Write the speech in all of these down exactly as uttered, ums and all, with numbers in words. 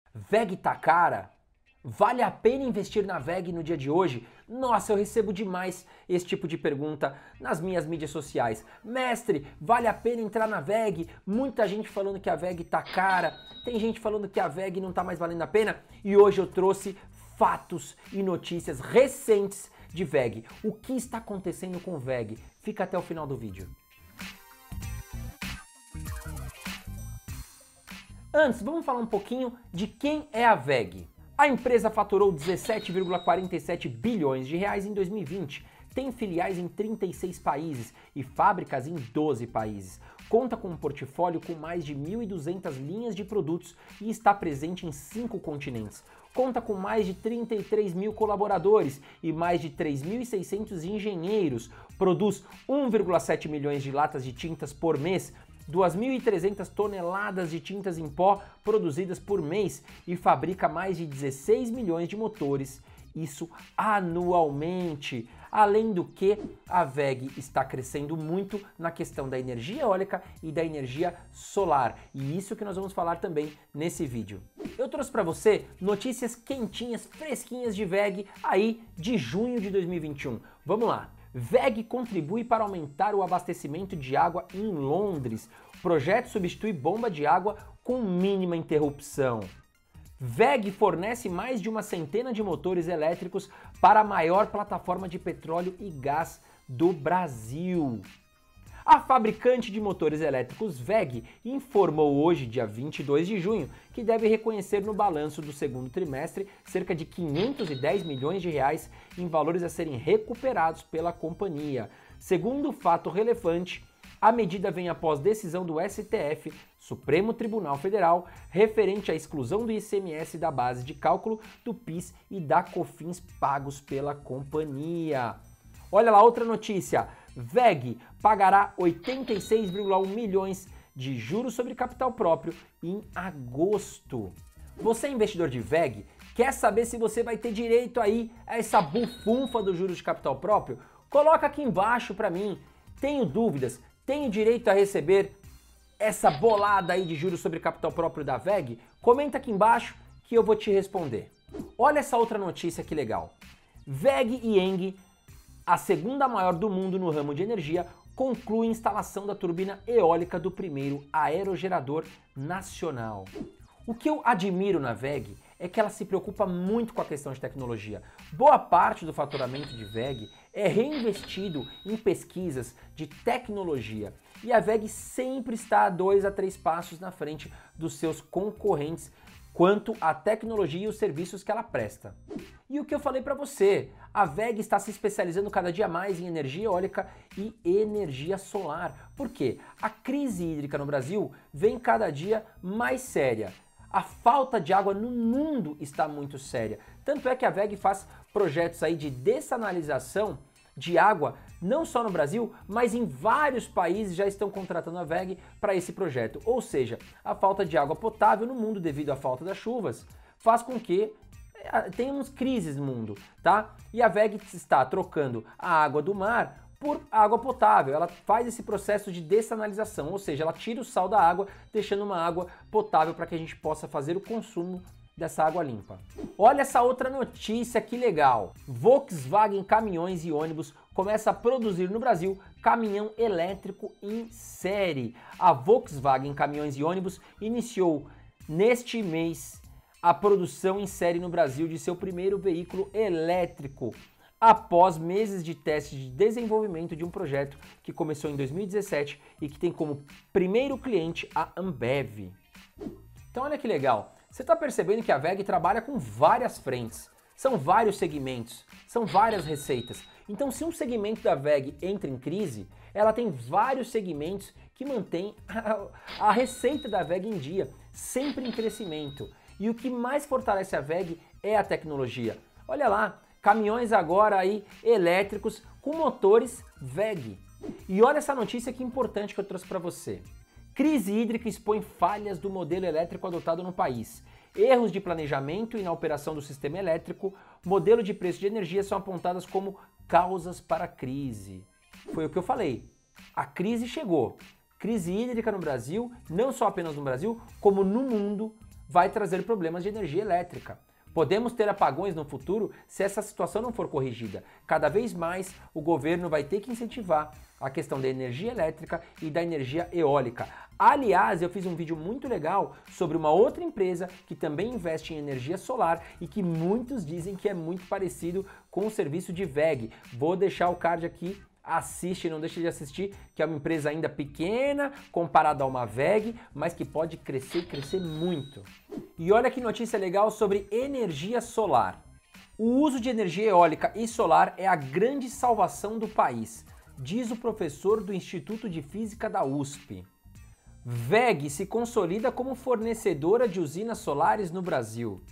V E G tá cara? Vale a pena investir na V E G no dia de hoje? Nossa, eu recebo demais esse tipo de pergunta nas minhas mídias sociais. Mestre, vale a pena entrar na V E G? Muita gente falando que a V E G tá cara, tem gente falando que a V E G não tá mais valendo a pena. E hoje eu trouxe fatos e notícias recentes de V E G. O que está acontecendo com V E G? Fica até o final do vídeo. Antes, vamos falar um pouquinho de quem é a V E G. A empresa faturou dezessete vírgula quarenta e sete bilhões de reais em dois mil e vinte, tem filiais em trinta e seis países e fábricas em doze países. Conta com um portfólio com mais de mil e duzentas linhas de produtos e está presente em cinco continentes. Conta com mais de trinta e três mil colaboradores e mais de três mil e seiscentos engenheiros. Produz um vírgula sete milhões de latas de tintas por mês, duas mil e trezentas toneladas de tintas em pó produzidas por mês e fabrica mais de dezesseis milhões de motores, isso anualmente. Além do que, a V E G está crescendo muito na questão da energia eólica e da energia solar, e isso que nós vamos falar também nesse vídeo. Eu trouxe para você notícias quentinhas, fresquinhas de V E G aí de junho de dois mil e vinte e um. Vamos lá! V E G contribui para aumentar o abastecimento de água em Londres. Projeto substitui bomba de água com mínima interrupção. V E G fornece mais de uma centena de motores elétricos para a maior plataforma de petróleo e gás do Brasil. A fabricante de motores elétricos V E G informou hoje, dia vinte e dois de junho, que deve reconhecer no balanço do segundo trimestre cerca de quinhentos e dez milhões de reais em valores a serem recuperados pela companhia. Segundo fato relevante, a medida vem após decisão do S T F, Supremo Tribunal Federal, referente à exclusão do I C M S da base de cálculo do PIS e da COFINS pagos pela companhia. Olha lá outra notícia, V E G pagará oitenta e seis vírgula um milhões de juros sobre capital próprio em agosto. Você é investidor de V E G? Quer saber se você vai ter direito aí a essa bufunfa dos juros de capital próprio? Coloca aqui embaixo para mim. Tenho dúvidas? Tenho direito a receber essa bolada aí de juros sobre capital próprio da V E G? Comenta aqui embaixo que eu vou te responder. Olha essa outra notícia que legal. V E G e ENGIE, a segunda maior do mundo no ramo de energia, conclui a instalação da turbina eólica do primeiro aerogerador nacional. O que eu admiro na V E G é que ela se preocupa muito com a questão de tecnologia. Boa parte do faturamento de V E G é reinvestido em pesquisas de tecnologia. E a V E G sempre está a dois a três passos na frente dos seus concorrentes quanto à tecnologia e os serviços que ela presta. E o que eu falei para você, a V E G está se especializando cada dia mais em energia eólica e energia solar. Por quê? A crise hídrica no Brasil vem cada dia mais séria. A falta de água no mundo está muito séria. Tanto é que a V E G faz projetos aí de dessalinização de água, não só no Brasil, mas em vários países já estão contratando a V E G para esse projeto. Ou seja, a falta de água potável no mundo devido à falta das chuvas faz com que tenhamos crises no mundo, tá? E a V E G está trocando a água do mar por água potável. Ela faz esse processo de dessalinização, ou seja, ela tira o sal da água, deixando uma água potável para que a gente possa fazer o consumo dessa água limpa. Olha essa outra notícia que legal. Volkswagen Caminhões e Ônibus começa a produzir no Brasil caminhão elétrico em série. A Volkswagen Caminhões e Ônibus iniciou neste mês a produção em série no Brasil de seu primeiro veículo elétrico, após meses de teste de desenvolvimento de um projeto que começou em dois mil e dezessete e que tem como primeiro cliente a Ambev. Então olha que legal, você está percebendo que a V E G trabalha com várias frentes, são vários segmentos, são várias receitas. Então se um segmento da V E G entra em crise, ela tem vários segmentos que mantêm a, a receita da V E G em dia, sempre em crescimento. E o que mais fortalece a V E G é a tecnologia. Olha lá, caminhões agora aí elétricos com motores V E G. E olha essa notícia que importante que eu trouxe para você. Crise hídrica expõe falhas do modelo elétrico adotado no país. Erros de planejamento e na operação do sistema elétrico, modelo de preço de energia são apontadas como causas para a crise. Foi o que eu falei. A crise chegou. Crise hídrica no Brasil, não só apenas no Brasil, como no mundo, vai trazer problemas de energia elétrica. Podemos ter apagões no futuro se essa situação não for corrigida. Cada vez mais o governo vai ter que incentivar a questão da energia elétrica e da energia eólica. Aliás, eu fiz um vídeo muito legal sobre uma outra empresa que também investe em energia solar e que muitos dizem que é muito parecido com o serviço de W E G. Vou deixar o card aqui. Assiste, não deixe de assistir, que é uma empresa ainda pequena comparada a uma W E G, mas que pode crescer e crescer muito. E olha que notícia legal sobre energia solar. O uso de energia eólica e solar é a grande salvação do país, diz o professor do Instituto de Física da U S P. W E G se consolida como fornecedora de usinas solares no Brasil.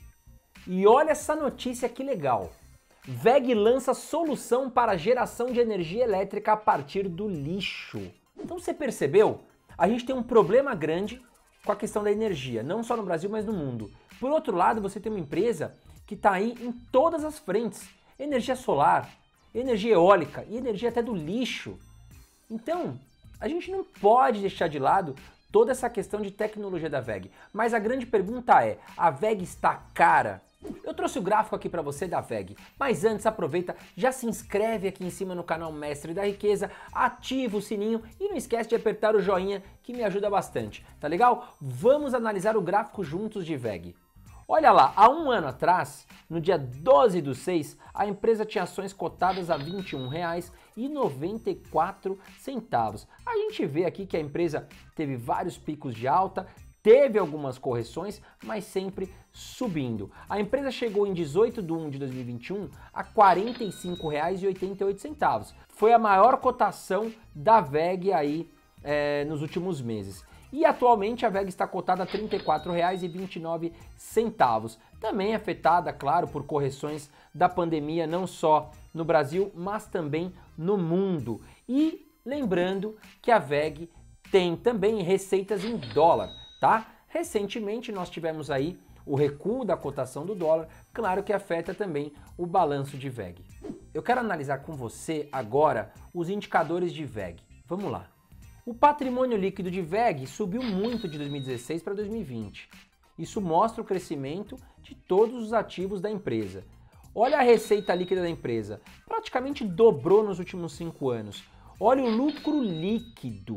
E olha essa notícia que legal. W E G lança solução para geração de energia elétrica a partir do lixo. Então você percebeu? A gente tem um problema grande com a questão da energia, não só no Brasil, mas no mundo. Por outro lado, você tem uma empresa que está aí em todas as frentes. Energia solar, energia eólica e energia até do lixo. Então, a gente não pode deixar de lado toda essa questão de tecnologia da W E G. Mas a grande pergunta é, a W E G está cara? Eu trouxe o gráfico aqui para você da W E G, mas antes aproveita, já se inscreve aqui em cima no canal Mestre da Riqueza, ativa o sininho e não esquece de apertar o joinha que me ajuda bastante, tá legal? Vamos analisar o gráfico juntos de W E G. Olha lá, há um ano atrás, no dia doze do seis, a empresa tinha ações cotadas a vinte e um reais e noventa e quatro centavos. A gente vê aqui que a empresa teve vários picos de alta, teve algumas correções, mas sempre subindo. A empresa chegou em dezoito de um de dois mil e vinte e um a quarenta e cinco reais e oitenta e oito centavos. Foi a maior cotação da W E G aí é, nos últimos meses. E atualmente a W E G está cotada a trinta e quatro reais e vinte e nove centavos. Também afetada, claro, por correções da pandemia, não só no Brasil, mas também no mundo. E lembrando que a W E G tem também receitas em dólar, tá? Recentemente nós tivemos aí o recuo da cotação do dólar, claro que afeta também o balanço de W E G. Eu quero analisar com você agora os indicadores de W E G. Vamos lá. O patrimônio líquido de W E G subiu muito de dois mil e dezesseis para dois mil e vinte. Isso mostra o crescimento de todos os ativos da empresa. Olha a receita líquida da empresa, praticamente dobrou nos últimos cinco anos. Olha o lucro líquido,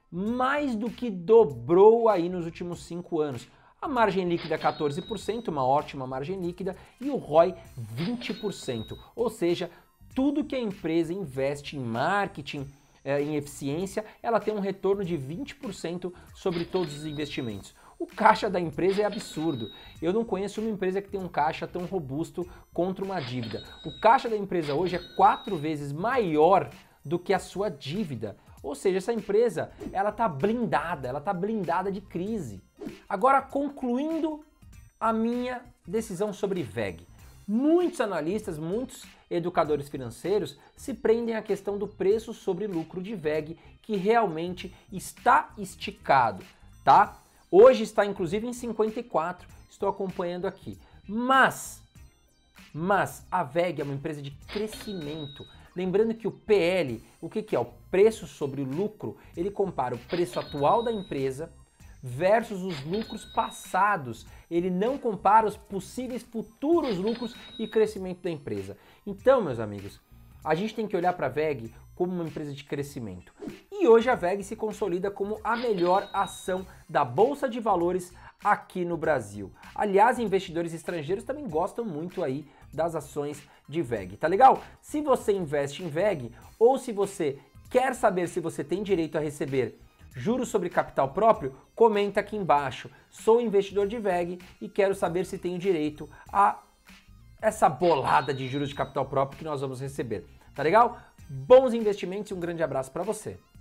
mais do que dobrou aí nos últimos cinco anos. A margem líquida quatorze por cento, uma ótima margem líquida, e o R O I vinte por cento. Ou seja, tudo que a empresa investe em marketing, em eficiência, ela tem um retorno de vinte por cento sobre todos os investimentos. O caixa da empresa é absurdo. Eu não conheço uma empresa que tem um caixa tão robusto contra uma dívida. O caixa da empresa hoje é quatro vezes maior do que a sua dívida. Ou seja, essa empresa, ela está blindada, ela está blindada de crise. Agora, concluindo a minha decisão sobre W E G. Muitos analistas, muitos educadores financeiros se prendem à questão do preço sobre lucro de W E G, que realmente está esticado, tá? Hoje está inclusive em cinquenta e quatro, estou acompanhando aqui. Mas, mas a W E G é uma empresa de crescimento. Lembrando que o P L, o que, que é? O preço sobre o lucro, ele compara o preço atual da empresa versus os lucros passados. Ele não compara os possíveis futuros lucros e crescimento da empresa. Então, meus amigos, a gente tem que olhar para a W E G como uma empresa de crescimento. E hoje a W E G se consolida como a melhor ação da Bolsa de Valores aqui no Brasil. Aliás, investidores estrangeiros também gostam muito aí das ações de W E G, tá legal? Se você investe em W E G ou se você quer saber se você tem direito a receber juros sobre capital próprio, comenta aqui embaixo. Sou investidor de W E G e quero saber se tenho direito a essa bolada de juros de capital próprio que nós vamos receber. Tá legal? Bons investimentos e um grande abraço para você.